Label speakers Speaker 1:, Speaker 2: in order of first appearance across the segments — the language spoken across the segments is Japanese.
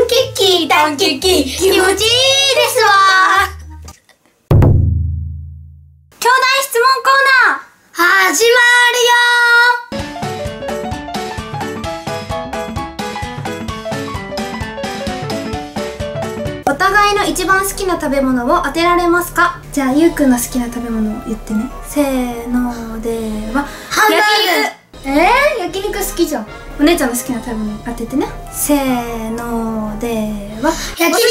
Speaker 1: ンキッキータンキッキー気持ちいいですわ。兄弟質問コーナー始まるよ。お互いの一番好きな食べ物を当てられますか？じゃあゆうくんの好きな食べ物を言ってね。せーのではハンバーグ。焼肉好きじゃん。お姉ちゃんの好きな食べ物当ててね。せーのでは焼肉。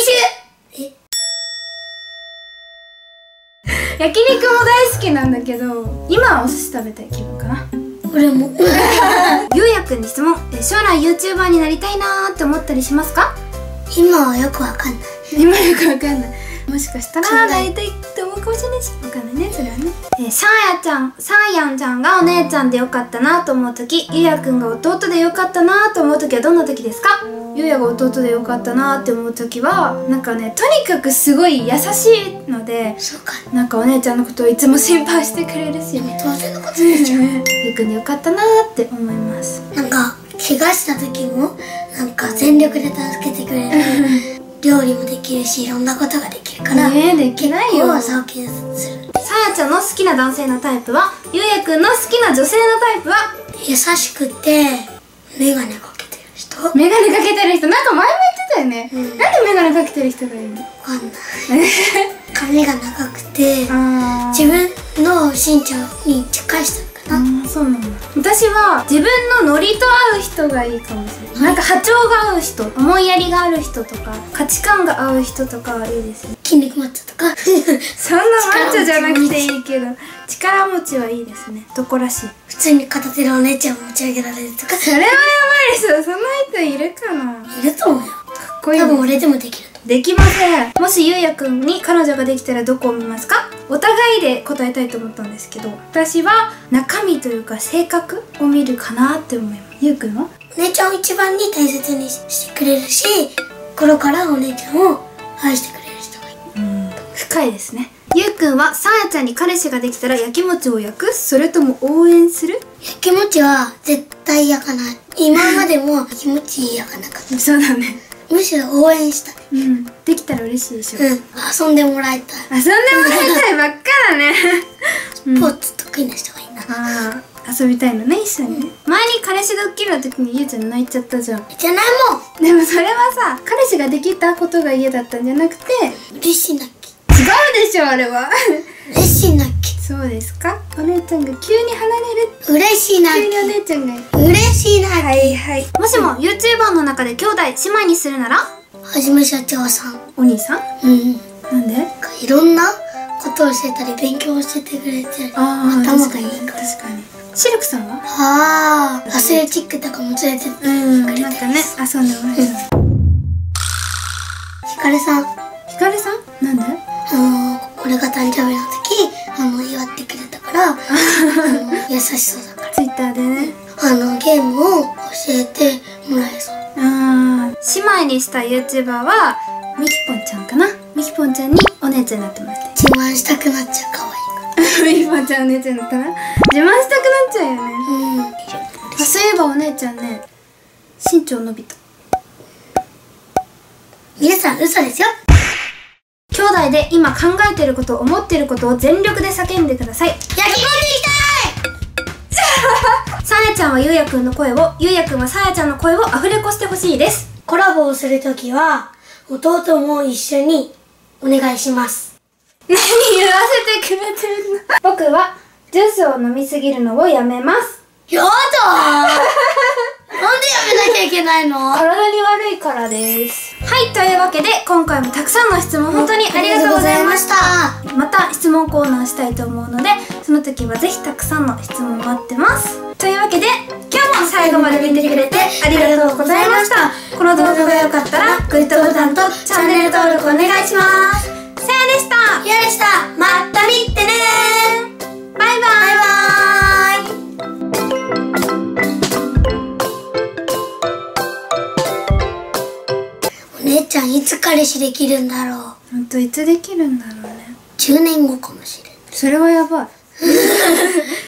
Speaker 1: 焼肉も大好きなんだけど、今はお寿司食べたい気分かな。俺もゆうやくんに質問。将来 YouTuber になりたいなーって思ったりしますか？今はよくわかんない。今よくわかんない。もしかしたらなりたいって思うかもしれないし、わかんないね、それはね。サーヤンちゃんがお姉ちゃんでよかったなと思うとき、ゆうやくんが弟でよかったなと思うときはどんなときですか？ゆうやが弟でよかったなって思うときは、なんかね、とにかくすごい優しいので、なんかお姉ちゃんのことをいつも心配してくれるし、当然のことですよ。ゆうくんでよかったなって思います。なんか怪我した時もなんか全力で助けてくれる。料理もできるし、いろんなことができるからできないよ。さやちゃんの好きな男性のタイプは、ゆうやくんの好きな女性のタイプは、優しくてメガネかけてる人。メガネかけてる人、なんか前も言ってたよね。なんでメガネかけてる人がいいの？わかんない。髪が長くて自分の身長に近い人かな。そうなんだ。私は自分のノリと合う人がいいかもしれない。なんか波長が合う人、思いやりがある人とか、価値観が合う人とかはいいですね。筋肉マッチョとかそんなマッチョじゃなくていいけど、力持ちはいいですね。男らしい。普通に片手でお姉ちゃん持ち上げられるとか。それはやばいですよ。そんな人いるかな？いると思うよ。かっこいい。多分俺でもできる。できません。もしゆうやくんに彼女ができたらどこを見ますか？お互いで答えたいと思ったんですけど、私は中身というか性格を見るかなって思います。ゆうくんは？お姉ちゃんを一番に大切にしてくれるし、心からお姉ちゃんを愛してくれる人がいい。深いですね。ゆうくんはさやちゃんに彼氏ができたら焼きもちを焼く？それとも応援する？焼きもちは絶対焼かない。今までも焼きもち焼かなかった。そうだね。むしろ応援したい。できたら嬉しいでしょ。遊んでもらいたい。遊んでもらいたいばっかだね。スポーツ得意な人がいいな。遊びたいのね、一緒にね。前に彼氏ドッキリの時にゆうちゃん泣いちゃったじゃん。じゃないもん。でもそれはさ、彼氏ができたことが嫌だったんじゃなくて、嬉しい泣き。違うでしょ、あれは。嬉しい泣き。そうですか？お姉ちゃんが急に離れる。嬉しい泣き。急にお姉ちゃんが嬉しい泣き。はいはい。もしも YouTuber の中で兄弟姉妹にするなら？はじめ社長さん。お兄さん？なんで？いろんなことを教えたり勉強を教えてくれて、頭がいいから。確かに。シルクさんは？アスレチックとかも連れてってくれてる。なんかね、遊んでもらえる。ひかるさん。ひかるさん？なんで？これが誕生日の時祝ってくれたから優しそうだから。ツイッターでね、ゲームを教えてもらえそう。姉妹にした YouTuber はみきぽんちゃんかな。みきぽんちゃんにお姉ちゃんになってます。自慢したくなっちゃう。かわいい。みきぽんちゃんお姉ちゃんだったら自慢したくなっちゃうよね。そういえばお姉ちゃんね、身長伸びた。皆さん嘘ですよ。兄弟で今考えてること、思ってることを全力で叫んでください。焼き込んでいきたい。さやちゃんはゆうやくんの声を、ゆうやくんはさやちゃんの声をアフレコしてほしいです。コラボをするときは弟も一緒にお願いします。何言わせてくれてるの？僕はジュースを飲みすぎるのをやめます。やだー。なんでやめなきゃいけないの？体に悪いからです。はい、というわけで今回もたくさんの質問本当にありがとうございました。また質問コーナーしたいと思うので、その時はぜひたくさんの質問待ってます。というわけで今日も最後まで見てくれてありがとうございました。この動画が良かったらグッドボタンとチャンネル登録お願いします。さやでした。ゆうでした。また見てねー。バイバイ。お姉ちゃんいつ彼氏できるんだろう。ほんといつできるんだろうね。10年後かもしれない。それはやばい。